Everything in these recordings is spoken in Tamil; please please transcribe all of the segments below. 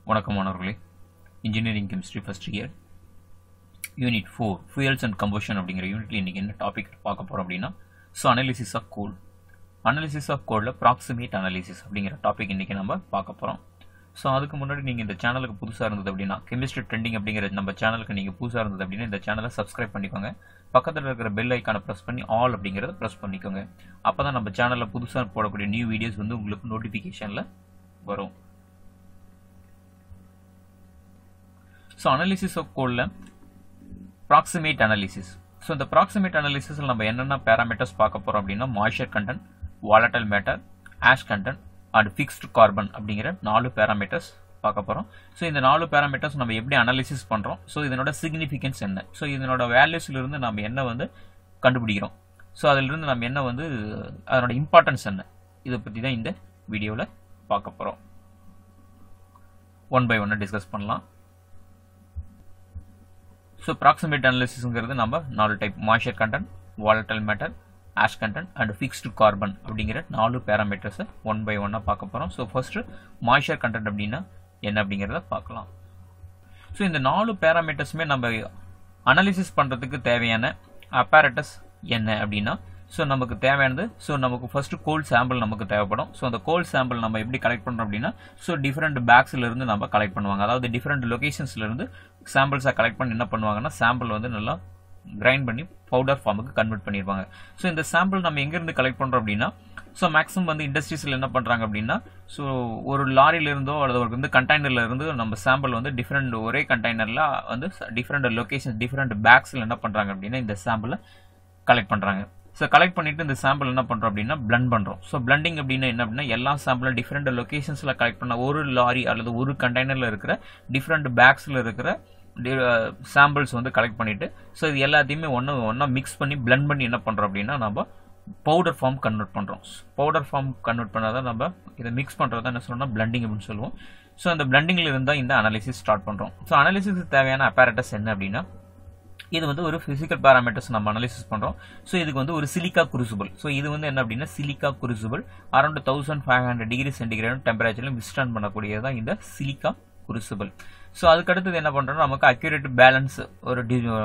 வணக்கம் மாணவர்களே. Engineering chemistry first year unit 4 fuels and combustion அப்படிங்கிற யூனிட்ல இன்னைக்கு என்ன டாபிக் பார்க்க போறோம் அப்படின்னா analysis of coal. Analysis of கோல்ல ப்ராக்சிமேட் அனாலிசிஸ் அப்படிங்கிற டாபிக் இன்னைக்கு நம்ம பார்க்க போறோம். அதுக்கு முன்னாடி நீங்க இந்த சேனலுக்கு புதுசா இருந்தது அப்படின்னா கெமிஸ்ட்ரி ட்ரெண்டிங் அப்படிங்கிற நம்ம சேனலுக்கு நீங்க புதுசா இருந்தது அப்படின்னா இந்த சேனலை சப்ஸ்கிரைப் பண்ணிக்கோங்க. பக்கத்தில் இருக்கிற பெல் ஐக்கானை பிரஸ் பண்ணி ஆல் அப்படிங்கறத பிரஸ் பண்ணிக்கோங்க. அப்பதான் நம்ம சேனல்ல புதுசா போடக்கூடிய நியூ வீடியோஸ் வந்து உங்களுக்கு நோட்டிபிகேஷன்ல வரும். அனாலிசிஸ் ஆஃப் கோல்ல ப்ராக்சிமேட் அனாலிசிஸ். இந்த ப்ராக்சிமேட் அனாலிசிஸ்ல நம்ம என்னென்ன பேராமீட்டர்ஸ் பார்க்க போறோம் அப்படின்னா moisture content, volatile matter, ash content and fixed carbon அப்படிங்கிற 4 பேராமீட்டர்ஸ் பார்க்க போறோம். இந்த 4 பேராமீட்டர்ஸ் நம்ம எப்படி அனாலிசிஸ் பண்றோம், இதனோட சிக்னிஃபிகன்ஸ் என்ன, இதனோட வேல்யூஸ்ல இருந்து நம்ம என்ன வந்து கண்டுபிடிக்கிறோம், அதுல இருந்து நம்ம என்ன வந்து அதனோட இம்பார்ட்டன்ஸ் என்ன, இதை பத்தி தான் இந்த வீடியோல பார்க்க போறோம். ஒன் பை ஒன்னா டிஸ்கஸ் பண்ணலாம். ப்ராக்சிமேட் அனாலிசிஸ்ங்கிறது நம்ம 4 type: moisture content, volatile matter, ash content and fixed carbon அப்படிங்கிற 4 பேராமீட்டர்ஸ் ஒன் பை ஒன்னா பார்க்க போறோம். ஃபர்ஸ்ட் மாய்ஸ்சர் கண்டென்ட் அப்படின்னா என்ன அப்படிங்கறத பார்க்கலாம். இந்த 4 பேராமீட்டர்ஸுமே நம்ம அனாலிசிஸ் பண்றதுக்கு தேவையான அப்பேரட்டஸ் என்ன அப்படின்னா நமக்கு தேவையானது நமக்கு ஃபர்ஸ்ட் கோல் சாம்பிள் நமக்கு தேவைப்படும். அந்த கோல் சாம்பிள் நம்ம எப்படி கலெக்ட் பண்றோம் அப்படின்னா டிஃபரெண்ட் பேக்ஸ்ல இருந்து நம்ம கலெக்ட் பண்ணுவாங்க. அதாவது டிஃபரெண்ட் லொகேஷன்ஸ்ல இருந்து சாம்பிள்ஸை கலெக்ட் பண்ணி என்ன பண்ணுவாங்கன்னா சாம்பிள் வந்து நல்லா கிரைண்ட் பண்ணி பவுடர் ஃபார்முக்கு கன்வெர்ட் பண்ணிருப்பாங்க. இந்த சாம்பிள் நம்ம எங்க இருந்து கலெக்ட் பண்றோம் அப்படின்னா மேக்ஸிமம் வந்து இண்டஸ்ட்ரீஸ்ல என்ன பண்றாங்க அப்படின்னா ஒரு லாரில இருந்தோ அல்லது ஒரு கண்டெய்னர்ல இருந்து நம்ம சாம்பிள் வந்து டிஃபரெண்ட் ஒரே கண்டெய்னர்ல வந்து டிஃபரெண்ட் லொகேஷன் டிஃபரெண்ட் பேக்ஸ்ல என்ன பண்றாங்க அப்படின்னா இந்த சாம்பிளை கலெக்ட் பண்றாங்க. கலெக்ட் பண்ணிட்டு இந்த சாம்பிள் என்ன பண்றோம் அப்படின்னா பிளண்ட் பண்றோம். பிளண்டிங் அப்படின்னா என்ன அப்படின்னா எல்லா சாம்பிளும் டிஃபரெண்ட் லொகேஷன்ஸ்ல கலெக்ட் பண்ண ஒரு லாரி அல்லது ஒரு கண்டெய்னர்ல இருக்கிற டிஃபரெண்ட் பேக்ஸ்ல இருக்கிற சாம்பிள்ஸ் வந்து கலெக்ட் பண்ணிட்டு இது எல்லாத்தையுமே ஒன்னா மிக்ஸ் பண்ணி பிளண்ட் பண்ணி என்ன பண்றோம் அப்படின்னா நம்ம பவுடர் ஃபார்ம் கன்வெர்ட் பண்றோம். பவுடர் ஃபார்ம் கன்வெர்ட் பண்ணாதான் நம்ம இதை மிக்ஸ் பண்றதா என்ன சொல்லணும்னா பிளண்டிங் அப்படின்னு சொல்லுவோம். அந்த பிளண்டிங்ல இருந்தா இந்த அனாலிசிஸ் ஸ்டார்ட் பண்றோம். அனாலிசிஸ் தேவையான அப்பேரட்டஸ் என்ன அப்படின்னா இது வந்து ஒரு பிசிக்கல் பேராமீட்டர்ஸ் நம்ம அனாலிசிஸ் பண்றோம். இதுக்கு வந்து ஒரு சிலிக்கா குரூசிபிள். இது வந்து என்ன அப்படின்னா silica crucible around 1500 degree centigrade டெம்பரேச்சர்ல விஸ்டாண்ட் பண்ணக்கூடியதான் இந்த சிலிக்கா குரூசிபிள். அதுக்கு அடுத்தது என்ன பண்றோம், நமக்கு அக்யூரேட் பேலன்ஸ் ஒரு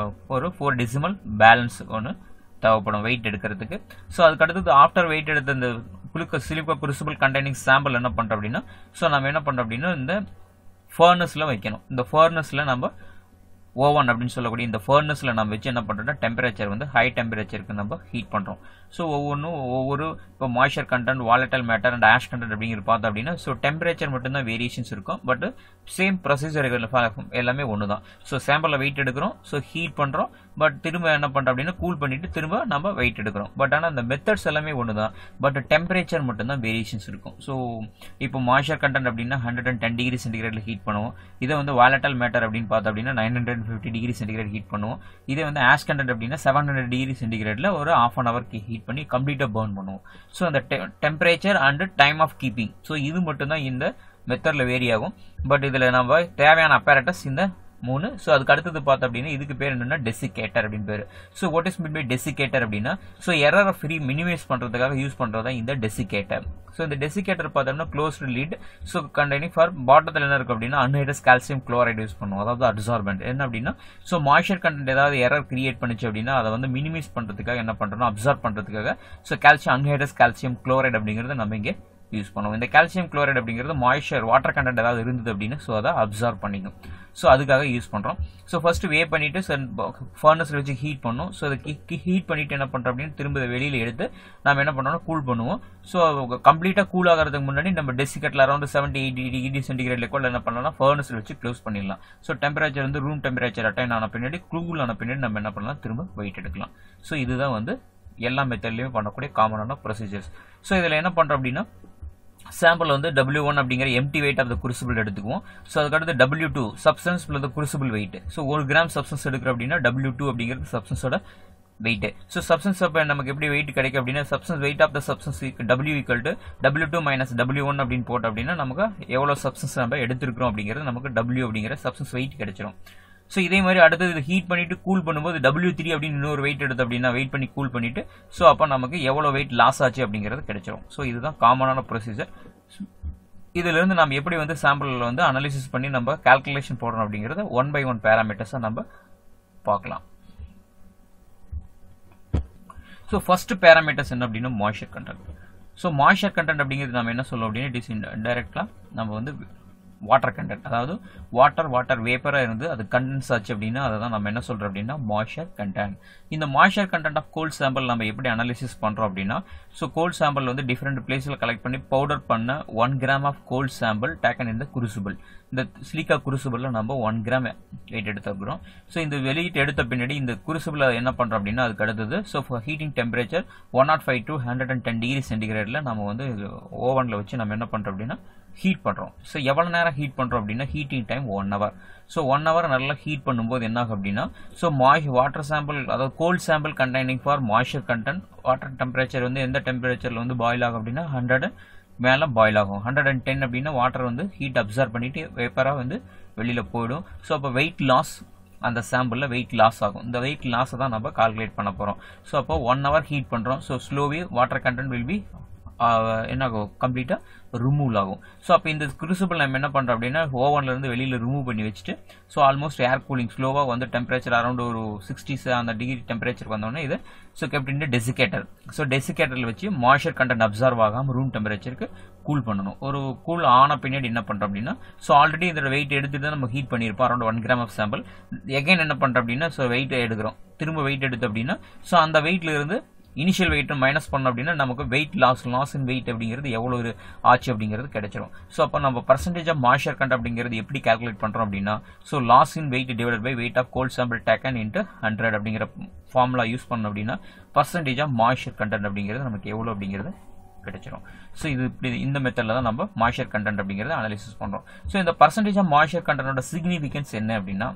4 டெசிமல் பேலன்ஸ் ஒன்று தேவைப்படும் வெயிட் எடுக்கிறதுக்கு. அதுக்கு அடுத்தது ஆஃப்டர் வெயிட் எடுத்த இந்த சிலிக்கா குரூசிபிள் கண்டெய்னிங் சாம்பிள் என்ன பண்றோம் அப்படின்னா நம்ம என்ன பண்றோம் அப்படின்னா இந்த ஃபர்னஸ்ல வைக்கணும். இந்த ஃபர்னஸ்ல நம்ம ஓவன் அப்படின்னு சொல்லக்கூடிய இந்த ஃபர்னஸ்ல நம்ம வச்சு என்ன பண்றோம்னா டெம்பரேச்சர் வந்து ஹை டெம்பரேச்சருக்கு நம்ம ஹீட் பண்றோம். ஒவ்வொரு இப்போ moisture content, volatile matter and ash content அப்படிங்கிறது பார்த்தோம் அப்படின்னா டெம்பரேச்சர் மட்டும்தான் வேரியேஷன்ஸ் இருக்கும். பட் சேம் ப்ரொசீஜர் எல்லாமே ஒண்ணுதான். சாம்பிள வெயிட் எடுக்கிறோம், ஹீட் பண்றோம், பட் திரும்ப என்ன பண்றோம் அப்படின்னா கூல் பண்ணிட்டு திரும்ப நம்ம வெயிட் எடுக்கிறோம். பட் ஆனா அந்த மெத்தட்ஸ் எல்லாமே ஒண்ணுதான், பட் டெம்பரேச்சர் மட்டும்தான் வேரியேஷன்ஸ் இருக்கும். இப்போ மாய்ஸ்சர் கண்டென்ட் அப்படின்னா 110 டிகிரி சென்டிகிரேட்ல ஹீட் பண்ணுவோம். இதை வந்து வாலடைல் மேட்டர் அப்படின்னு பார்த்தோம் அப்படின்னா 950 டிகிரி சென்டிகிரேட் ஹீட் பண்ணுவோம். இதே வந்து ஆஷ் கண்டென்ட் அப்படின்னா 700 டிகிரி சென்டிகிரேட்ல ஒரு ½ an hour ஹீட் பண்ணி கம்ப்ளீட்டா பர்ன் பண்ணுவோம். அந்த temperature and time of keeping இது மட்டும் தான் இந்த மெத்தட்ல வேரி ஆகும். பட் இதுல நம்ம தேவையான அப்பேரட்டஸ் இந்த 3. அதுக்கு அடுத்தது பார்த்தோம் அப்படின்னா இதுக்கு பேர் என்னன்னா டெசிகேட்டர் அப்படின்னு பேரு. What is mean by desiccator அப்படின்னா எரர் ஃப்ரீ மினிமைஸ் பண்றதுக்காக யூஸ் பண்றதா இந்த டெசிகேட்டர். இந்த டெசிகேட்டர் பார்த்தோம்னா க்ளோஸ்டு லிட் கண்டெய்னிங் ஃபார் பாட்டத்தில் என்ன இருக்கும் அப்படின்னா அன்ஹைட்ரஸ் கால்சியம் குளோரைடு யூஸ் பண்ணுவோம். அதாவது அப்சார்பன்ட் என்ன அப்படின்னா மாய்ஸ்சர் கண்டென்ட் ஏதாவது எரர் கிரியேட் பண்ணிச்சு அப்படின்னா அதை வந்து மினிமைஸ் பண்றதுக்காக என்ன பண்றோம் அப்சார்ப் பண்றதுக்காக கால்சியம் அன்ஹைட்ரஸ் கால்சியம் குளோரைடு அப்படிங்கறத நம்ம இங்கே யூஸ் பண்ணுவோம். இந்த கால்சியம் குளோரைடு அப்படிங்கிறது மாய்ஸ்சர் வாட்டர் கண்டென்ட் ஏதாவது இருந்தது அப்படின்னா அதை அப்சார்ப் பண்ணிக்கும். அதுக்காக யூஸ் பண்றோம். ஃபர்ஸ்ட் வே பண்ணிட்டு ஃபர்னஸ்ல வச்சு ஹீட் பண்ணும். அதை ஹீட் பண்ணிட்டு என்ன பண்றோம் அப்படின்னு திரும்ப வெளியில எடுத்து நம்ம என்ன பண்ணோம்னா கூல் பண்ணுவோம். கம்ப்ளீட்டா கூல் ஆகிறதுக்கு முன்னாடி நம்ம டெசிகேட்டர்ல அரௌண்ட் 70-80 டிகிரி சென்டிகிரேட்ல கூட என்ன பண்ணலாம் ஃபர்னஸ்ல வச்சு க்ளோஸ் பண்ணிடலாம். டெம்பரேச்சர் வந்து ரூம் டெம்பரேச்சர் அட்டைன் ஆன பின்னாடி கூல் ஆன பின்னாடி நம்ம என்ன பண்ணலாம் திரும்ப வெயிட் எடுக்கலாம். இதுதான் வந்து எல்லா மெத்தட்லயுமே பண்ணக்கூடிய காமனான ப்ரொசீஜர்ஸ். இதுல என்ன பண்றோம் அப்படின்னா சாம்பிள் வந்து W1 அப்படிங்கிற empty weight of the crucible எடுத்துக்குவோம். அதுக்கடுத்து W2 substance plus crucible weight. 1 gram substance எடுக்கிறோம் அப்படின்னா W2 அப்படிங்கிறது சப்ஸ்டன்ஸோட வெயிட். சப்ஸ்டன்ஸ் அப்ப நமக்கு எப்படி வெயிட் கிடைக்கும் அப்படின்னா substance weight of the substance W equal to W2 minus W1 அப்படின்னு போட்டோம் அப்படின்னா நமக்கு எவ்வளவு சப்ஸ்டன்ஸ் நம்ம எடுத்திருக்கிறோம் அப்படிங்கிறது நமக்கு W அப்படிங்கிற சப்ஸ்டன்ஸ் வெயிட் கிடைச்சிரும். இதே மாதிரி அடுத்தது ஹீட் பண்ணிட்டு கூல் பண்ணும்போது W3 அப்படின்னு இன்னொரு வெயிட் எடுத்து அப்படின்னா வெயிட் பண்ணி கூல் பண்ணிட்டு அப்ப நமக்கு எவ்வளவு வெயிட் லாஸ் ஆச்சு அப்படிங்கிறது கிடைச்சிரும். இதுதான் காமனான ப்ரொசீஜர். இதிலிருந்து நம்ம எப்படி வந்து சாம்பிளில் வந்து அனாலிசிஸ் பண்ணி நம்ம கால்குலேஷன் போடுறோம் அப்படிங்கிறத 1 by 1 பேராமீட்டர்ஸை நம்ம பார்க்கலாம். ஸோ ஃபர்ஸ்ட் பேராமீட்டர்ஸ் என்ன அப்படின்னா moisture content. So moisture content அப்படிங்கிறது நம்ம என்ன சொல்லுவோம் அப்படின்னா இட் இஸ் டைரக்டாக நம்ம வந்து வாட்டர் கண்டென்ட், அதாவது வாட்டர் வேப்பராக இருந்து அது கண்டென்ஸ் ஆச்சு அப்படின்னா அதை தான் நம்ம என்ன சொல்கிறோம் அப்படின்னா மாய்ஸ்சர் கண்டென்ட். இந்த moisture content of coal sample நம்ம எப்படி அனாலிசிஸ் பண்ணுறோம் அப்படின்னா, ஸோ கோல்ட் சாம்பிள் வந்து டிஃப்ரெண்ட் பிளேஸில் கலெக்ட் பண்ணி பவுடர் பண்ண 1 gram of coal sample taken இந்த குருசிபிள். இந்த சிலிக்கா குருசிபிளில் நம்ம 1 gram வெயிட் எடுத்துக்கிறோம். ஸோ இந்த வெளியிட்டு எடுத்த பின்னாடி இந்த குருசிபிளை என்ன பண்ணுறோம் அப்படின்னா அதுக்கு அடுத்தது so heating temperature 105 to 110 degree சென்டிகிரேடில் நம்ம வந்து ஓவனில் வச்சு நம்ம என்ன பண்ணுறோம் அப்படின்னா ஹீட் பண்ணுறோம். ஸோ எவ்வளோ நேரம் ஹீட் பண்ணுறோம் அப்படின்னா heating time 1 hour. So 1 hour நல்லா ஹீட் பண்ணும்போது என்ன ஆகும் அப்படின்னா ஸோ வாட்டர் சாம்பிள், அதாவது coal sample containing for moisture content, water temperature வந்து எந்த டெம்பரேச்சரில் வந்து பாயில் ஆகும் அப்படின்னா 100 மேலே பாயில் ஆகும். 110 அப்படின்னா வாட்டர் வந்து ஹீட் அப்சர்வ் பண்ணிட்டு வேப்பராக வந்து வெளியில் போயிடும். ஸோ அப்போ வெயிட் லாஸ், அந்த சாம்பிளில் வெயிட் லாஸ் ஆகும். இந்த வெயிட் லாஸை தான் நம்ம கால்குலேட் பண்ண போகிறோம். ஸோ அப்போ 1 hour ஹீட் பண்ணுறோம். ஸோ ஸ்லோவே வாட்டர் கண்டென்ட் வில் பி என்ன ஆகும், கம்ப்ளீட்டாக ரிமூவ் ஆகும். ஸோ அப்போ இந்த குருசிபிள் நம்ம என்ன பண்ணுறோம் அப்படின்னா ஓவன்லேருந்து வெளியில் ரிமூவ் பண்ணி வச்சுட்டு ஸோ ஆல்மோஸ்ட் ஏர் கூலிங் ஸ்லோவாக வந்து டெம்பரேச்சர் அரௌண்ட் ஒரு 60 அந்த டிகிரி டெம்பரேச்சர் வந்தோடனே இது ஸோ கெப்ட் டெசிகேட்டர். ஸோ டெசிகேட்டரில் வச்சு மாய்ஸ்சர் கண்டென்ட் அப்சர்வ் ஆகாமல் ரூம் டெம்பரேச்சருக்கு கூல் பண்ணணும். ஒரு கூல் ஆன பின்னாடி என்ன பண்ணுறோம் அப்படின்னா ஸோ ஆல்ரெடி இதோட வெயிட் எடுத்துட்டு தான் நம்ம ஹீட் பண்ணியிருப்போம் around 1 gram of sample. Again என்ன பண்ணுறோம் அப்படின்னா ஸோ வெயிட் எடுக்கிறோம், திரும்ப வெயிட் எடுத்து அப்படின்னா ஸோ அந்த வெயிட்ல இருந்து இனிஷியல் வெயிட் மைனஸ் பண்ணோம் அப்படின்னா நமக்கு வெயிட் லாஸ் இன் வெயிட் அப்படிங்கிறது எவ்வளோ ஆச்சு அப்படிங்கிறது கிடைச்சிடும். ஸோ அப்போ நம்ம பர்சன்டேஜ் ஆஃப் மாய்ஸ்சர் கண்டென்ட் அப்படிங்கிறது எப்படி கால்குலேட் பண்ணுறோம் அப்படின்னா so loss in weight divided by weight of coal sample taken into 100 அப்படிங்கிற ஃபார்முலா யூஸ் பண்ணோம் அப்படின்னா பர்சன்டேஜ் ஆஃப் மாய்ஸ்சர் கண்டென்ட் அப்படிங்கிறது நமக்கு எவ்வளோ அப்படிங்கிறது கிடைச்சிடும். ஸோ இது இப்படி இந்த மெத்தடில் தான் நம்ம மாய்ஸ்சர் கண்டென்ட் அப்படிங்கிறத அனாலிசிஸ் பண்ணுறோம். ஸோ இந்த பர்சன்டேஜ் ஆஃப் மாய்ஸ்சர் கண்டென்ட்டோட சிக்னிஃபிகன்ஸ் என்ன அப்படின்னா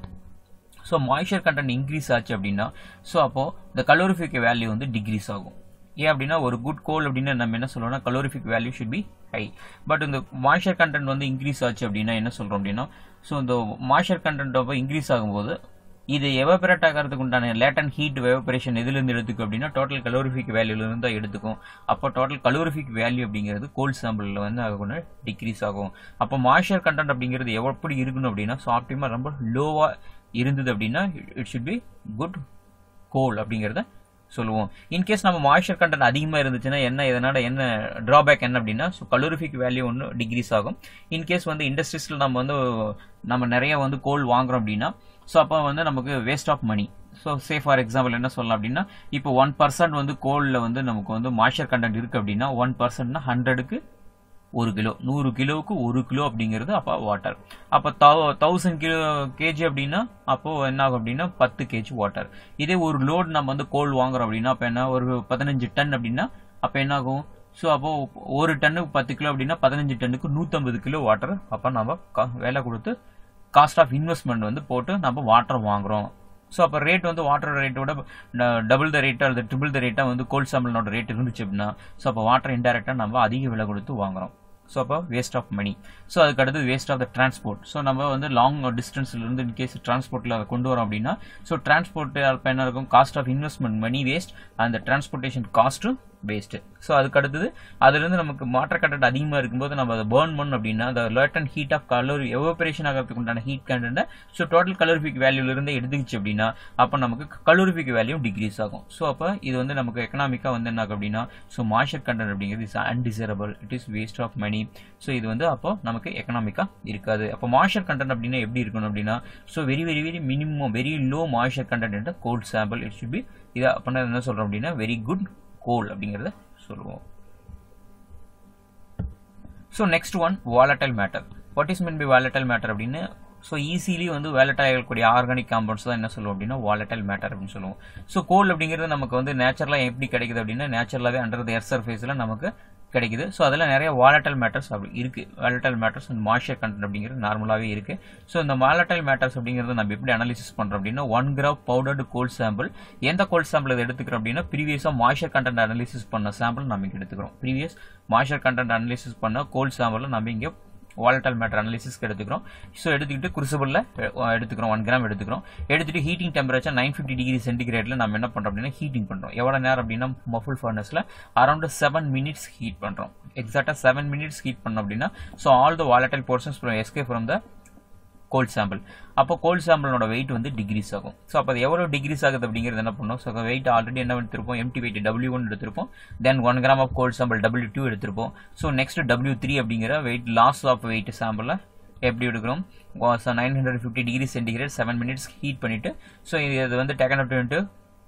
ஸோ மாய்ஸ்சர் கண்டென்ட் இன்க்ரீஸ் ஆச்சு அப்படின்னா ஸோ அப்போ இந்த கலோரிஃபிக் வேல்யூ வந்து டிக்ரீஸ் ஆகும். ஏன் அப்படின்னா ஒரு குட் கோல் அப்படின்னு நம்ம என்ன சொல்றோம்னா calorific value should be high. But இந்த மாய்ஸ்சர் கண்டென்ட் வந்து இன்க்ரீஸ் ஆச்சு அப்படின்னா என்ன சொல்றோம் அப்படின்னா ஸோ இந்த மாய்ஸ்சர் கண்டென்ட் இன்க்ரீஸ் ஆகும்போது இது எவாபரேட் ஆகிறதுக்கு உண்டான லேட்டன் ஹீட் எவாபரேஷன் எதுலேருந்து எடுத்துக்கும் அப்படின்னா டோட்டல் கலோரிஃபிக் வேல்யூலேருந்து தான் எடுத்துக்கும். அப்போ டோட்டல் கலோரிஃபிக் வேல்யூ அப்படிங்கிறது கோல்ட் சாம்பிளில் வந்து ஆகணும் டிக்ரீஸ் ஆகும். அப்போ மாய்ஸ்சர் கண்டென்ட் அப்படிங்கிறது எப்படி இருக்கணும் அப்படின்னா ஸோ ஆப்டிமாக ரொம்ப லோவாக இருந்தது அப்படின்னா it should be good coal அப்படிங்கிறத சொல்லுவோம். இன்கேஸ் நம்ம மாய்ஸ்சர் கண்டென்ட் அதிகமாக இருந்துச்சுன்னா என்ன இதனால என்ன ட்ராபேக் என்ன அப்படின்னா ஸோ கலோரிஃபிக் வேல்யூ ஒன்று டிக்ரீஸ் ஆகும். இன்கேஸ் வந்து இண்டஸ்ட்ரீஸில் நம்ம நிறைய வந்து கோல் வாங்குறோம் அப்படின்னா ஸோ அப்போ வந்து நமக்கு waste of money. So say for example என்ன சொல்லலாம் அப்படின்னா இப்போ 1% வந்து கோலில் வந்து நமக்கு வந்து மாய்ஸ்சர் கண்டென்ட் இருக்குது அப்படின்னா 1%னா 100க்கு 1 கிலோ, 100 கிலோவுக்கு 1 கிலோ அப்படிங்கிறது அப்போ வாட்டர். அப்போ 1000 kg அப்படின்னா அப்போ என்ன ஆகும் அப்படின்னா 10 kg வாட்டர். இதே ஒரு லோட் நம்ம வந்து கோல் வாங்குறோம் அப்படின்னா அப்போ என்ன ஒரு 15 டன் அப்படின்னா அப்போ என்ன ஆகும் ஸோ அப்போ ஒரு டன்னுக்கு 10 கிலோ அப்படின்னா 15 டன்னுக்கு 150 கிலோ வாட்டர். அப்போ நம்ம வேலை கொடுத்து காஸ்ட் ஆஃப் இன்வெஸ்ட்மெண்ட் வந்து போட்டு நம்ம வாட்டர் வாங்குறோம். ஸோ அப்போ ரேட் வந்து வாட்டரோட ரேட்டோட டபுள் த ரேட்டாக அல்லது ட்ரிபிள் த ரேட்டாக வந்து கோல்ட் சாம்பிளோட ரேட் இருந்துச்சு அப்படின்னா ஸோ அப்போ வாட்டர் இன்டெரக்டாக நம்ம அதிக விலை கொடுத்து வாங்குறோம். ஸோ அப்போ வேஸ்ட் ஆஃப் மணி. ஸோ அதுக்கு அடுத்து waste of the transport. So நம்ம வந்து லாங் டிஸ்டன்ஸ்லேருந்து இன்கேஸ் டிரான்ஸ்போர்ட்டில் அதை கொண்டு வரோம் அப்படின்னா ஸோ டிரான்ஸ்போர்ட் அப்போ என்ன இருக்கும் cost of investment money waste, அந்த டிரான்ஸ்போர்ட்டேஷன் காஸ்ட்டும் வேஸ்ட். ஸோ அதுக்கு அடுத்தது அதுலேருந்து நமக்கு வாட்டர் கண்டென்ட் அதிகமாக இருக்கும்போது நம்ம அதை பேர்ன் பண்ணணும் அப்படின்னா அந்த latent heat of calorie evaporation ஆகிறதுக்கு உண்டான ஹீட் கண்டென்ட்டை ஸோ டோட்டல் கலோரிஃபிக் வேல்யூலேருந்து எடுத்துக்கிச்சு அப்படின்னா அப்போ நமக்கு கலோரிஃபிக் வேல்யூ டிக்ரீஸ் ஆகும். ஸோ அப்போ இது வந்து நமக்கு எக்கனாமிக்காக வந்து என்ன ஆகும் அப்படின்னா ஸோ மாய்ஸ்சர் கண்டென்ட் அப்படிங்கிறது is undesirable, it is waste of money. So இது வந்து அப்போ நமக்கு எக்கனாமிக்காக இருக்காது. அப்போ மாய்ஸ்சர் கண்டென்ட் அப்படின்னா எப்படி இருக்கணும் அப்படின்னா so very very very minimum very low moisture content coal sample it should be. இதை அப்படின்னா என்ன சொல்கிறோம் அப்படின்னா வெரி குட் கோல் அப்படிங்கிறத சொல்லுவோம். So next one volatile matter. What is mean by volatile matter அப்படின்னு ஸோ ஈஸிலி வந்து வாலடைல் ஆகக்கூடிய ஆர்கானிக் காம்பவுண்ட்ஸ் தான் என்ன சொல்லுவோம் அப்படின்னா வாலடைல் மேட்டர் அப்படின்னு சொல்லுவோம். ஸோ கோல் அப்படிங்கிறது நமக்கு வந்து நேச்சுரலாக எப்படி கிடைக்குது அப்படின்னா நேச்சுரலாகவே அண்டர் த எர்த் சர்ஃபேஸில் நமக்கு கிடைக்குது. ஸோ அதில் நிறைய வாலடைல் மேட்டர்ஸ் அப்படி இருக்குது. Volatile matters and moisture content அப்படிங்கிறது நார்மலாகவே இருக்குது. ஸோ இந்த வாலடைல் மேட்டர்ஸ் அப்படிங்கிறது நம்ம எப்படி அனாலிசிஸ் பண்ணுறோம் அப்படின்னா 1 gram பவுடர்டு கோல்ட் சாம்பிள். எந்த கோல்ட் சாம்பிள் இதை எடுத்துக்கிறோம் அப்படின்னா ப்ரீவியஸாக மாய்ஸ்சர் கண்டென்ட் அனாலிசிஸ் பண்ண சாம்பிள் நம்ம இங்கே எடுத்துக்கிறோம். ப்ரீவியஸ் மாய்ஸ்சர் கண்டென்ட் அனாலிசிஸ் பண்ண கோல்ட் சாம்பிள் நம்ம இங்கே volatile matter analysis எடுத்துக்கிறோம். ஸோ எடுத்துக்கிட்டு குருசிபிளில் எடுத்துக்கிறோம் 1 கிராம் எடுத்துக்கிறோம். எடுத்துகிட்டு ஹீட்டிங் டெம்பரேச்சர் 950 டிகிரி சென்டிகிரேடில் நம்ம என்ன பண்ணுறோம் அப்படின்னா ஹீட்டிங் பண்ணுறோம். எவ்வளோ நேரம் அப்படின்னா மஃபிள் ஃபர்னஸில் அரௌண்ட் 7 minutes ஹீட் பண்ணுறோம். எக்ஸாக்டாக 7 minutes ஹீட் பண்ணோம் அப்படின்னா so all the volatile portions escape from the coal sample. அப்போ கோல்ட் சாம்பிளோட வெயிட் வந்து டிகிரீஸ் ஆகும். ஸோ அப்போ அது எவ்வளோ டிகிரீஸ் ஆகுது அப்படிங்கிறது என்ன பண்ணோம். ஸோ வெயிட் ஆல்ரெடி என்ன எடுத்திருப்போம், எம்டி வெயிட் W1 எடுத்திருப்போம். Then 1 gram of coal sample W2 எடுத்திருப்போம். ஸோ நெக்ஸ்ட் W3 அப்படிங்கிற வெயிட் லாஸ் ஆஃப் வெயிட் சாம்பிளை எப்படி எடுக்கிறோம். So 950 degree centigrade 7 minutes heat பண்ணிட்டு ஸோ இது வந்து taken up to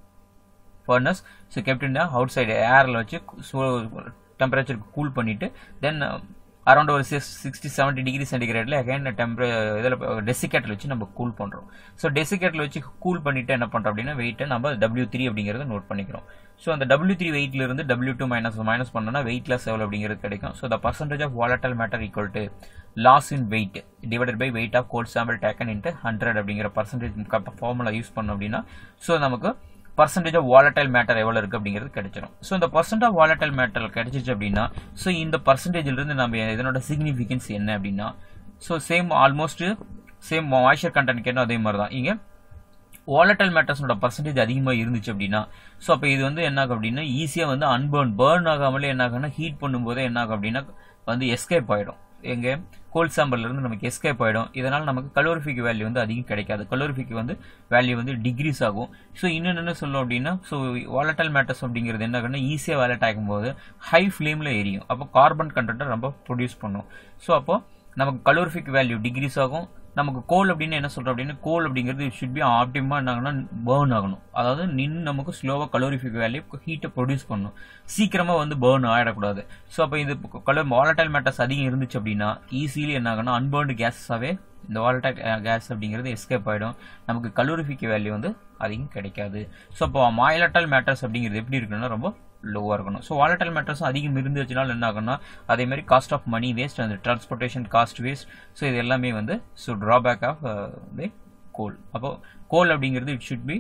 furnace. So kept outside ஏரில் வச்சு டெம்பரேச்சருக்கு கூல் பண்ணிட்டு தென் அரௌண்ட் ஒரு 60-70 டிகிரி சென்டிகிரேட்ல அகைன் இதில் டெசிகேட்டில் வச்சு நம்ம கூல் பண்ணுறோம். ஸோ டெசிகேட்டில் வச்சு கூல் பண்ணிட்டு என்ன பண்ணுறோம் அப்படின்னா வெயிட்டை நம்ம W3 அப்படிங்கிறத நோட் பண்ணிக்கிறோம். ஸோ அந்த W3 வெயிட்ல இருந்து W2 மைனஸ் பண்ணோம்னா வெயிட்லெஸ் எவ்வளோ அப்படிங்கிறது கிடைக்கும். So the percentage of volatile matter equal to loss in weight divided by weight of cold sample taken into 100 அப்படிங்கிற பர்சன்டேஜ் ஃபார்முலா யூஸ் பண்ணோம் அப்படின்னா ஸோ நமக்கு பர்சன்டேஜ் ஆஃப் volatile matter எவ்வளோ இருக்குது அப்படிங்கிறது கிடைச்சிடும். ஸோ இந்த பர்சன்ட் ஆஃப் volatile matter கிடைச்சிச்சு அப்படின்னா ஸோ இந்த பர்சன்டேஜிலிருந்து நம்ம இதனோட சிக்னிஃபிகன்ஸ் என்ன அப்படின்னா so almost same moisture content கேட்டால் அதே மாதிரி தான் இங்கே volatile matters பர்சன்டேஜ் அதிகமாக இருந்துச்சு அப்படின்னா ஸோ அப்போ இது வந்து என்ன ஆகும் அப்படின்னா ஈஸியாக வந்து பேர்ன் ஆகாமலே என்ன ஆகும்னா ஹீட் பண்ணும்போதே என்ன ஆகும் அப்படின்னா வந்து எஸ்கேப் ஆகிடும். எங்கே கோல்ட் சாம்பிள்ல இருந்து நமக்கு எஸ்கேப் ஆகிடும். இதனால் நமக்கு கலோரிஃபிக் வேல்யூ வந்து அதிகம் கிடைக்காது. கலோரிஃபிக் வந்து வேல்யூ வந்து டிகிரீஸ் ஆகும். ஸோ இன்னொன்று என்ன சொல்லணும் அப்படின்னா ஸோ volatile matters அப்படிங்கிறது என்ன ஆகும்னா ஈஸியாக வேலட் ஆகும்போது ஹை ஃப்ளேமில் எரியும். அப்போ கார்பன் கண்டென்ட்டை ரொம்ப ப்ரொடியூஸ் பண்ணும். ஸோ அப்போ நமக்கு கலோரிஃபிக் வேல்யூ டிகிரீஸ் ஆகும். நமக்கு கோல் அப்படின்னு என்ன சொல்றோம் அப்படின்னா கோல் அப்படிங்கிறது ஷுட் பி ஆப்டிமா என்னாகனா பேர்ன் ஆகணும். அதாவது நின்று நமக்கு ஸ்லோவாக கலோரிஃபிக் வேல்யூ ஹீட்டை ப்ரொடியூஸ் பண்ணணும். சீக்கிரமாக வந்து பேர்ன் ஆகிடக்கூடாது. ஸோ அப்போ இது volatile matters அதிகம் இருந்துச்சு அப்படின்னா ஈஸிலி என்ன ஆகுனா அன்பர்ன்டு கேஸஸாகவே இந்த volatile கேஸ் அப்படிங்கிறது எஸ்கேப் ஆகிடும். நமக்கு கலோரிஃபிக் வேல்யூ வந்து அதிகம் கிடைக்காது. ஸோ அப்போ volatile matters அப்படிங்கிறது எப்படி இருக்குன்னா ரொம்ப லோவாக இருக்கணும். ஸோ volatile matters அதிகம் இருந்துச்சுனால என்ன ஆகும்னா அதே மாதிரி காஸ்ட் ஆஃப் மணி வேஸ்ட் அந்த டிரான்ஸ்போர்ட்டேஷன் காஸ்ட் வேஸ்ட். ஸோ இது எல்லாமே வந்து so drawback of the coal. அப்போ கோல் அப்படிங்கிறது it should be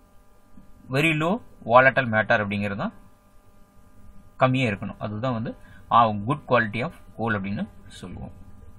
very low volatile matter அப்படிங்கிறது தான் கம்மியாக இருக்கணும். அதுதான் வந்து குட் குவாலிட்டி ஆஃப் கோல் அப்படின்னு சொல்லுவோம்.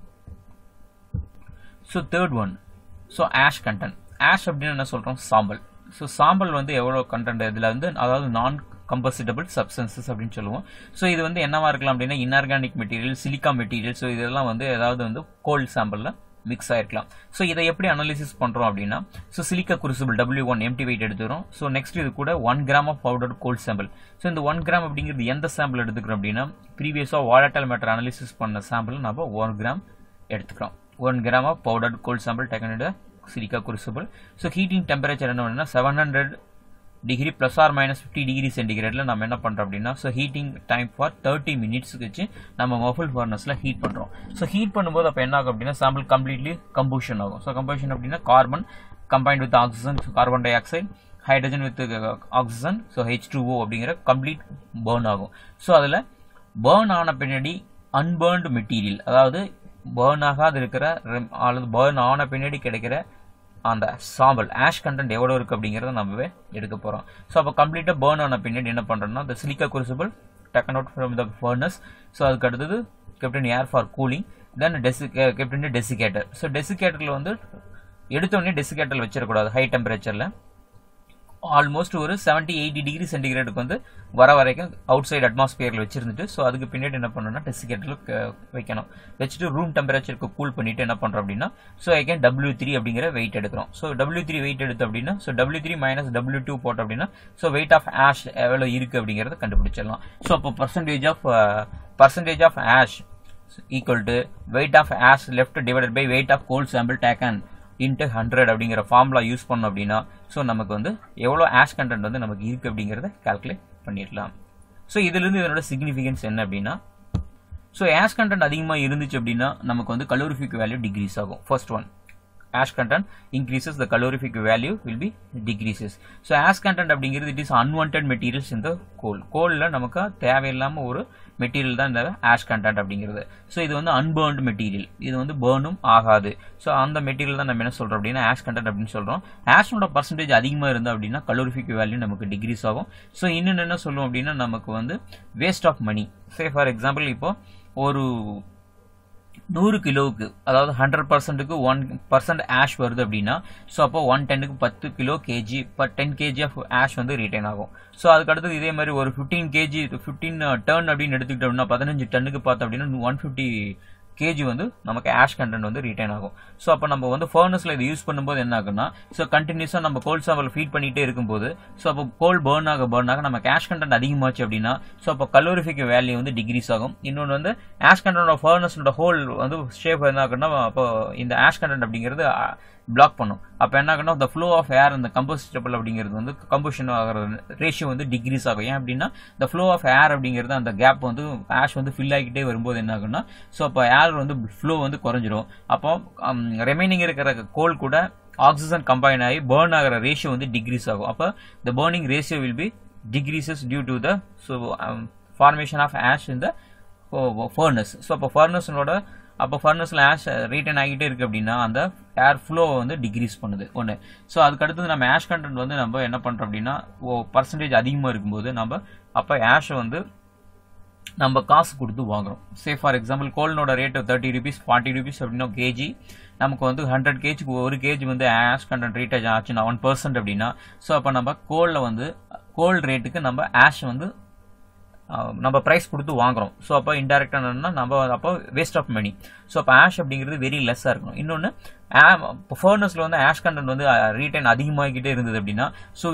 So third one so ash content. Ash அப்படின்னு என்ன சொல்கிறோம் சாம்பல். ஸோ சாம்பல் வந்து எவ்வளோ கண்டென்ட் இதில் வந்து அதாவது நான் கம்பஸ்டிபிள் சப்ஸ்டன்சஸ் அப்படின்னு சொல்லுவோம். ஸோ இது வந்து என்னவா இருக்கலாம் அப்படின்னா inorganic material silica material. So இதெல்லாம் வந்து ஏதாவது வந்து கோல்ட் சாம்பிளில் மிக்ஸ் ஆயிருக்கலாம். ஸோ இதை எப்படி அனாலிசிஸ் பண்ணுறோம் அப்படின்னா so silica crucible W1 empty weight எடுத்துக்கிறோம். ஸோ நெக்ஸ்ட் இது கூட 1 gram of powdered coal sample. So இந்த 1 கிராம் அப்படிங்கிறது எந்த சாம்பிள் எடுத்துக்கிறோம் அப்படின்னா ப்ரீவியஸாக volatile matter அனாலிசிஸ் பண்ண சாம்பிள் நம்ம 1 கிராம் எடுத்துக்கிறோம். 1 gram of powdered coal sample taken in silica crucible. So heating temperature என்ன பண்ணா 700 degree plus or minus 50 degree சென்டிகிரேட்ல நம்ம என்ன பண்றோம் அப்படின்னா so heating time for 30 minutes வச்சு நம்ம மஃபிள் ஃபர்னஸ்ல ஹீட் பண்றோம். ஸோ ஹீட் பண்ணும்போது அப்போ என்ன ஆகும் அப்படின்னா சாம்பிள் கம்ப்ளீட்லி கம்பஷன் ஆகும். ஸோ கம்பஷன் அப்படின்னா carbon combined with oxygen carbon di oxide hydrogen with oxygen so H2O அப்படிங்கிற கம்ப்ளீட் பேர்ன் ஆகும். ஸோ அதில் பேர்ன் ஆன பின்னாடி அன்பர்ன்டு மெட்டீரியல் அதாவது பேர்ன் ஆகாது இருக்கிற அல்லது பேர்ன் ஆன பின்னாடி கிடைக்கிற அந்த சாம்பல் ஆஷ் கண்டென்ட் எவ்வளோ இருக்குது அப்படிங்கிறத நம்மவே எடுக்க போகிறோம். ஸோ அப்போ கம்ப்ளீட்டாக பேர்ன் ஆன பின்னாடி என்ன பண்ணுறோம்னா இந்த silica crucible taken out from the furnace. So அதுக்கு அடுத்தது kept air for cooling then kept desiccator. So டெசிகேட்டரில் வந்து எடுத்தோடனே டெசிகேட்டர் வச்சிடக்கூடாது. ஹை டெம்பரேச்சரில் ஆல்மோஸ்ட் ஒரு 70-80 டிகிரி சென்டிகிரேடுக்கு வந்து வர வரைக்கும் அவுட் சைடு அட்மாஸ்பியரில் வச்சிருந்துட்டு ஸோ அதுக்கு பின்னாடி என்ன பண்ணணும்னா டெசிகேட்டரில் வைக்கணும். வச்சுட்டு ரூம் டெம்பரேச்சருக்கு கூல் பண்ணிட்டு என்ன பண்ணுறோம் அப்படின்னா ஸோ அகைன் W3 அப்படிங்கிற வெயிட் எடுக்கிறோம். ஸோ W3 வெயிட் எடுத்து அப்படின்னா ஸோ W3 மைனஸ் W2 போட்டோம் அப்படின்னா ஸோ வெயிட் ஆஃப் ஆஷ் எவ்வளோ இருக்குது அப்படிங்கிறத கண்டுபிடிச்சிடலாம். ஸோ அப்போ percentage of ash equal to weight of ash left divided by weight of coal sample taken into 100 அப்படிங்கிற ஃபார்முலா யூஸ் பண்ணோம் அப்படின்னா ஸோ நமக்கு வந்து எவ்வளோ ஆஷ் கண்டென்ட் வந்து நமக்கு இருக்குது அப்படிங்கிறத கால்குலேட் பண்ணிடலாம். ஸோ இதுலேருந்து இதனோட சிக்னிஃபிகன்ஸ் என்ன அப்படின்னா ஸோ ஆஷ் கண்டென்ட் அதிகமாக இருந்துச்சு அப்படின்னா நமக்கு வந்து கலோரிஃபிக் வேல்யூ டிக்ரீஸ் ஆகும். First one ash content increases, the calorific value will be decreases. So ash content அப்படிங்கிறது it is unwanted materials in the coal. கோல்ல நமக்கு தேவையில்லாம ஒரு மெட்டீரியல் தான் இந்த ash content அப்படிங்கிறது. ஸோ இது வந்து unburned மெட்டீரியல், இது வந்து பேர்னும் ஆகாது. ஸோ அந்த மெட்டீரியல் தான் நம்ம என்ன சொல்றோம் அப்படின்னா ash content அப்படின்னு சொல்றோம். ஆஷோட பர்சன்டேஜ் அதிகமாக இருந்தா அப்படின்னா கலோரிஃபிக் வேல்யூ நமக்கு டிக்ரீஸ் ஆகும். ஸோ இன்னும் என்ன சொல்லுவோம் அப்படின்னா நமக்கு வந்து waste of money. Say for example இப்போ ஒரு 100 கிலோவுக்கு அதாவது 100%க்கு 1% ஆஷ் வருது அப்படின்னா ஸோ அப்போ 110க்கு 10 kilo KG per 10 KG of ash வந்து ரீட்டைன் ஆகும். ஸோ அதுக்கடுத்து இதே மாதிரி ஒரு 15 கேஜி 15 டன் அப்படின்னு எடுத்துக்கிட்டோம்னா 15 டன்னுக்கு பார்த்தோம் அப்படின்னா 150 கேஜி வந்து நமக்கு ஆஷ் கண்டென்ட் வந்து ரீட்டைன் ஆகும். ஸோ அப்போ நம்ம வந்து ஃபர்னஸ்ல இதை யூஸ் பண்ணும்போது என்ன ஆகுன்னா ஸோ கண்டினியூஸாக நம்ம கோல் சாம்பிள் ஃபீட் பண்ணிட்டே இருக்கும்போது ஸோ அப்போ கோல் பேர்ன் ஆக நமக்கு ஆஷ் கண்டென்ட் அதிகமாச்சு அப்படின்னா ஸோ அப்போ கலோரிஃபிக் வேல்யூ வந்து டிகிரீஸ் ஆகும். இன்னொன்று வந்து ஆஷ் கண்டென்ட் ஃபர்னஸோட ஹோல் வந்து ஷேப் என்ன ஆகுன்னா அப்போ இந்த ஆஷ் கண்டென்ட் அப்படிங்கிறது பிளாக் பண்ணும். அப்போ என்ன ஆகுன்னா the flow of air இந்த கம்போசிட்டபிள் அப்படிங்கிறது வந்து கம்போஷன் ஆகிற ரேஷியோ வந்து டிகிரீஸ் ஆகும். ஏன் அப்படின்னா the flow of air அப்படிங்கிறது அந்த கேப் வந்து ஆஷ் வந்து ஃபில் ஆகிக்கிட்டே வரும்போது என்ன ஆகுன்னா ஸோ அப்போ ஏர் வந்து ஃப்ளோ வந்து குறைஞ்சிரும். அப்போ ரிமைனிங் இருக்கிற கோல் கூட ஆக்சிஜன் கம்பைன் ஆகி பேர்ன் ஆகிற ரேஷியோ வந்து டிகிரீஸ் ஆகும். அப்போ the burning ratio will be decreases due to the formation of ash in the furnace. So அப்போ ஃபர்னஸில் ஆஷ் ரீட்டைன் ஆகிட்டே இருக்கு அப்படின்னா அந்த ஏர் ஃப்ளோ வந்து டிக்ரீஸ் பண்ணுது ஒன்று. ஸோ அதுக்கு அடுத்தது நம்ம ஆஷ் கண்டென்ட் வந்து நம்ம என்ன பண்ணுறோம் அப்படின்னா பர்சன்டேஜ் அதிகமாக இருக்கும்போது நம்ம அப்போ ஆஷை வந்து நம்ம காசு கொடுத்து வாங்குறோம். சே ஃபார் எக்ஸாம்பிள் கோல்னோட ரேட் 30 rupees 40 rupees அப்படின்னா கேஜி நமக்கு வந்து 100 கேஜிக்கு ஒரு கேஜி வந்து ஆஷ் கண்டென்ட் ரீட்டேஜ் ஆச்சுன்னா 1% அப்படின்னா ஸோ அப்போ நம்ம கோலில் வந்து கோல் ரேட்டுக்கு நம்ம ஆஷ் வந்து நம்ம ப்ரைஸ் கொடுத்து வாங்குறோம். ஸோ அப்போ இன்டெரக்டாக என்னன்னா நம்ம அப்போ வேஸ்ட் ஆஃப் மணி. ஸோ அப்போ ஆஷ் அப்படிங்கிறது வெரி லெஸ்ஸாக இருக்கணும். இன்னொன்று ஃபர்னஸில் வந்து ஆஷ் கண்டென்ட் வந்து ரீட்டைன் அதிகமாகிக்கிட்டே இருந்தது அப்படின்னா ஸோ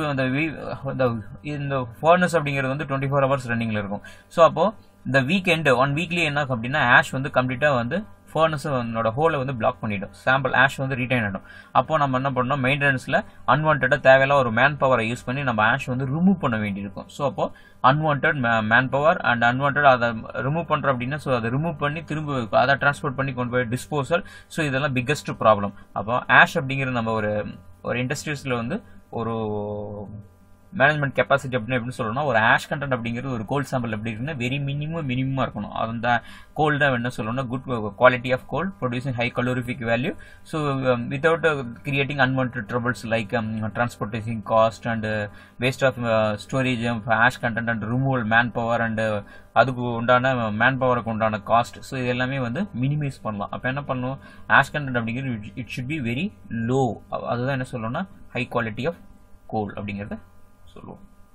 இந்த ஃபர்னஸ் அப்படிங்கிறது வந்து 24 hours ரன்னிங்கில் இருக்கும். ஸோ அப்போது இந்த வீக்கெண்டு வீக்லி என்ன அப்படின்னா ஆஷ் வந்து கம்ப்ளீட்டாக வந்து ஃபர்னஸோட ஹோலை வந்து பிளாக் பண்ணிடும். சாம்பிள் ஆஷ் வந்து ரீட்டைன் ஆகிடும். அப்போ நம்ம என்ன பண்ணோம் மெயின்டெனன்ஸில் அன்வான்டாக தேவையில்லாம் ஒரு மேன் பவரை யூஸ் பண்ணி நம்ம ஆஷ் வந்து ரிமூவ் பண்ண வேண்டியிருக்கும். ஸோ அப்போ unwanted man power and unwanted அதை ரிமூவ் பண்ணுறோம் அப்படின்னா ஸோ அதை ரிமூவ் பண்ணி திரும்ப அதை டிரான்ஸ்போர்ட் பண்ணி கொண்டு போய் டிஸ்போசல். ஸோ இதெல்லாம் பிக்கஸ்ட் ப்ராப்ளம். அப்போ ஆஷ் அப்படிங்கிற நம்ம ஒரு இண்டஸ்ட்ரீஸில் வந்து ஒரு மேனேஜ்மெண்ட் கெப்பாசிட்டி அப்படின்னு எப்படி சொல்லணும்னா ஒரு ஆஷ் கண்டென்ட் அப்படிங்கிறது ஒரு கோல் சாம்பிள் எப்படி இருக்குன்னா வெரி மினிமமாக இருக்கணும். அந்த கோல் தான் என்ன சொல்லணும்னா good quality of coal producing high calorific value. So without creating unwanted troubles like transportation cost and waste of storage ash content and removal man power and அதுக்கு உண்டான மேன் பவருக்கு உண்டான காஸ்ட். ஸோ இது எல்லாமே வந்து மினிமைஸ் பண்ணலாம். அப்போ என்ன பண்ணணும் ஆஷ் கண்டென்ட் அப்படிங்கிறது it should be very low. அதுதான் என்ன சொல்லணும்னா ஹை குவாலிட்டி ஆஃப் கோல் அப்படிங்கிறத சொல்லுவோம்.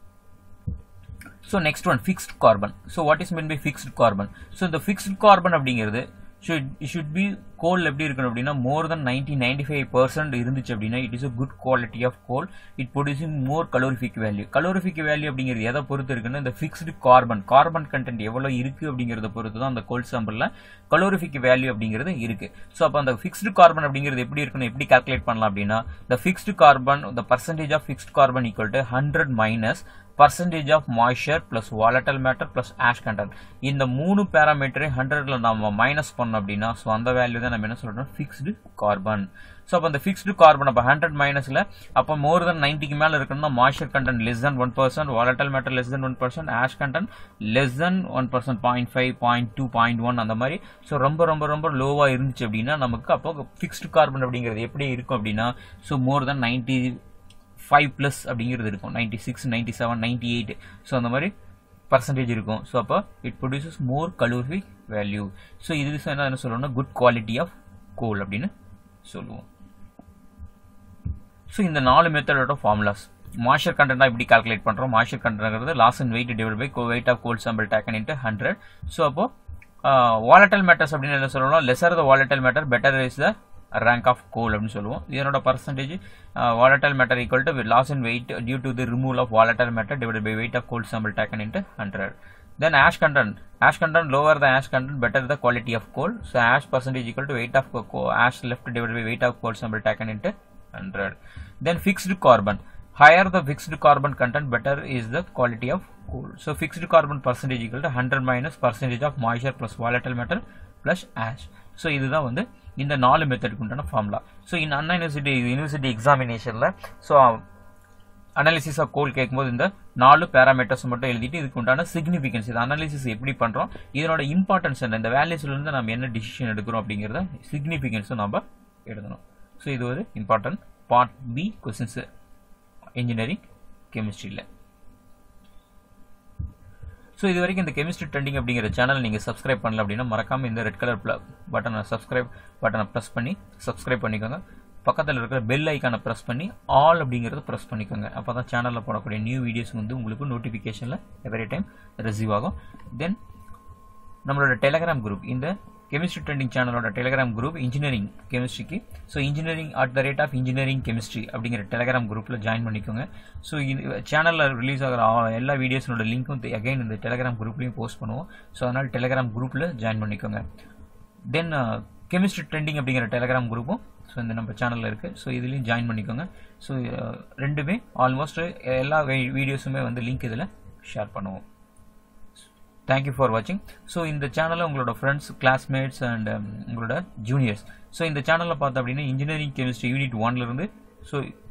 So next one fixed carbon. So what is meant by fixed carbon? So the fixed carbon அப்படிங்கிறது should be coal எப்படி இருக்கணும் அப்படின்னா more than 90-95% இருந்துச்சு அப்படின்னா it is a good quality of coal. It producing more calorific value. Calorific value அப்படிங்கிறது எதை பொறுத்து இருக்குன்னா இந்த fixed carbon content எவ்வளவு இருக்கு அப்படிங்கறத பொறுத்து தான் அந்த கோல் சாம்பிள்ல calorific value அப்படிங்கிறது இருக்கு. ஸோ அப்போ அந்த fixed carbon அப்படிங்கிறது எப்படி இருக்குன்னு எப்படி கால்குலேட் பண்ணலாம் அப்படின்னா the fixed carbon the percentage of fixed carbon equal to 100 minus percentage of moisture plus volatile matter plus ash content. இந்த மூணு பேராமீட்டரை 100ல நம்ம மைனஸ் பண்ணோம் அப்படின்னா ஸோ அந்த வேல்யூ தான் நம்ம என்ன சொல்றோம் ஃபிக்ஸ்டு கார்பன். ஸோ அப்போ அந்த ஃபிக்ஸ்டு கார்பன் அப்போ 100 மைனஸ்ல அப்போ மோர் தென் 90க்கு மேலே இருக்கணும்னா moisture content less then 1%, volatile matter less than 1%, ash content less than 1%, 0.5, 0.2, 0.1 அந்த மாதிரி. ஸோ ரொம்ப ரொம்ப ரொம்ப லோவாக இருந்துச்சு அப்படின்னா நமக்கு அப்போ ஃபிக்ஸ்டு கார்பன் அப்படிங்கிறது எப்படி இருக்கும் அப்படின்னா ஸோ மோர் தென் 95+ அப்படிங்கிறது இருக்கும். 96, 97, 98 ஸோ அந்த மாதிரி பர்சன்டேஜ் இருக்கும். ஸோ அப்போ it produces more calorific value. So இது என்ன சொல்லணும்னா குட் குவாலிட்டி ஆஃப் கோல் அப்படின்னு சொல்லுவோம். ஸோ இந்த 4 மெத்தடோட ஃபார்முலாஸ் மாய்ஸ்சர் கண்டென்ட் எப்படி கால்குலேட் பண்ணுறோம். மாய்ஸ்சர் கண்டென்ட்ங்கிறது loss in weight divide by weight of coal sample taken into 100. So அப்போ volatile matters அப்படின்னு என்ன சொல்லணும் lesser the volatile matter better is the rank of coal அப்படின்னு சொல்லுவோம். இதனோட percentage volatile matter equal to loss in weight due to the removal of volatile matter divided by weight of coal sample taken into 100. Then ash content lower the ash content better the quality of coal. So ash percentage equal to weight of ash left divided by weight of coal sample taken into 100. Then fixed carbon higher the fixed carbon content better is the quality of coal. So fixed carbon percentage equal to 100 minus percentage of moisture plus volatile matter plus ash. So இதுதான் வந்து இந்த 4 மெத்தடுக்கு உண்டான ஃபார்முலா. ஸோ இந்த அண்ணா யூனிவர்சிட்டி எக்ஸாமினேஷனில் ஸோ அனாலிசிஸ் ஆஃப் கோல் கேட்கும்போது இந்த 4 பேராமீட்டர்ஸ் மட்டும் எழுதிட்டு இதுக்கு உண்டான சிக்னிஃபிகன்ஸ் இது அனாலிசிஸ் எப்படி பண்ணுறோம் இதனோட இம்பார்ட்டன்ஸ் என்ன இந்த வேல்யூஸ்லேருந்து நம்ம என்ன டிசிஷன் எடுக்கிறோம் அப்படிங்கிறத சிக்னிஃபிகன்ஸும் நம்ம எழுதணும். ஸோ இது ஒரு important part B questions engineering கெமிஸ்ட்ரியில். ஸோ இது வரைக்கும் இந்த கெமிஸ்ட்ரி ட்ரெண்டிங் அப்படிங்கிற சேனல் நீங்கள் சப்ஸ்கிரைப் பண்ணல அப்படின்னா மறக்காமல் இந்த ரெட் கலர் பட்டனை சப்ஸ்கிரைப் பட்டனை ப்ரெஸ் பண்ணி சப்ஸ்கிரைப் பண்ணிக்கோங்க. பக்கத்தில் இருக்கிற பெல் ஐக்கானை ப்ரெஸ் பண்ணி ஆல் அப்படிங்கிறத ப்ரெஸ் பண்ணிக்கோங்க. அப்போ தான் சேனலில் போடக்கூடிய நியூ வீடியோஸ் வந்து உங்களுக்கு நோட்டிஃபிகேஷனில் எவ்ரி டைம் ரிசீவ் ஆகும். தென் நம்மளோட டெலிகிராம் குரூப், இந்த கெமிஸ்ட்ரி ட்ரெண்டிங் சேனலோட டெலிகிராம் குரூப் இன்ஜினியரிங் கெமிஸ்ட்ரிக்கு. ஸோ engineering@engineering chemistry அப்படிங்கிற டெலிகிராம் குரூப்பில் ஜாயின் பண்ணிக்கோங்க. ஸோ இது சேனலில் ரிலீஸ் ஆகிற எல்லா வீடியோஸோட லிங்க்கும் அகைன் இந்த டெலிகிராம் குரூப்லையும் போஸ்ட் பண்ணுவோம். ஸோ அதனால் டெலிகிராம் குரூப்பில் ஜாயின் பண்ணிக்கோங்க. தென் கெமிஸ்ட்ரி ட்ரெண்டிங் அப்படிங்கிற டெலிகிராம் குரூப்பும் ஸோ இந்த நம்ம சேனலில் இருக்குது. ஸோ இதுலேயும் ஜாயின் பண்ணிக்கோங்க. ஸோ ரெண்டுமே ஆல்மோஸ்ட் எல்லா வீடியோஸுமே வந்து லிங்க் இதில் ஷேர் பண்ணுவோம். தேங்க்யூ ஃபார் வாட்சிங். ஸோ இந்த சேனலில் உங்களோட ஃப்ரெண்ட்ஸ், கிளாஸ்மேட்ஸ் அண்ட் உங்களோட ஜூனியர்ஸ், ஸோ இந்த சேனலில் பார்த்தோம் அப்படின்னா இன்ஜினியரிங் கெமிஸ்ட்ரி யூனிட் 1 ஸோ